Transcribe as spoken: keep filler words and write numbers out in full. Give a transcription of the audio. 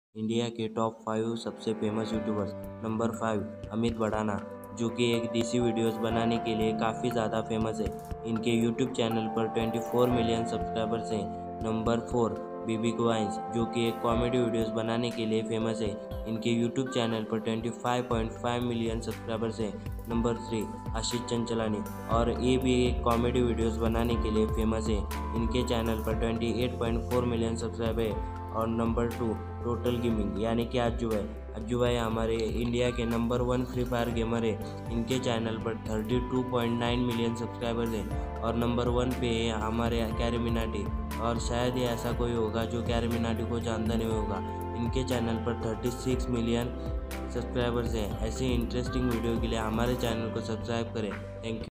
India के top five सबसे famous YouTubers. Number five, Amit Bhadana, जो कि एक देसी वीडियोस बनाने के लिए काफ़ी ज़्यादा फेमस है। इनके यूट्यूब चैनल पर चौबीस मिलियन सब्सक्राइबर्स हैं। नंबर फोर, बीबी क्वाइंस, जो कि एक कॉमेडी वीडियोस बनाने के लिए फेमस है। इनके यूट्यूब चैनल पर पच्चीस पॉइंट पाँच मिलियन सब्सक्राइबर्स हैं। नंबर थ्री, आशीष चंचलानी, और ये भी एक कॉमेडी वीडियोस बनाने के लिए फेमस है। इनके चैनल पर अट्ठाईस पॉइंट चार मिलियन सब्सक्राइबर है। और नंबर टू, टोटल गेमिंग, यानी कि अज्जू भाई। अज्जू भाई हमारे इंडिया के number one free fire gamer है। इनके चैनल पर बत्तीस पॉइंट नौ मिलियन सब्सक्राइबर्स हैं। और नंबर वन पे है हमारे कैरीमिनाटी, और शायद ही ऐसा कोई होगा जो कैरीमिनाटी को जानता नहीं होगा। इनके चैनल पर छत्तीस मिलियन सब्सक्राइबर्स हैं। ऐसे इंटरेस्टिंग वीडियो के लिए हमारे चैनल को सब्सक्राइब करें। Thank you.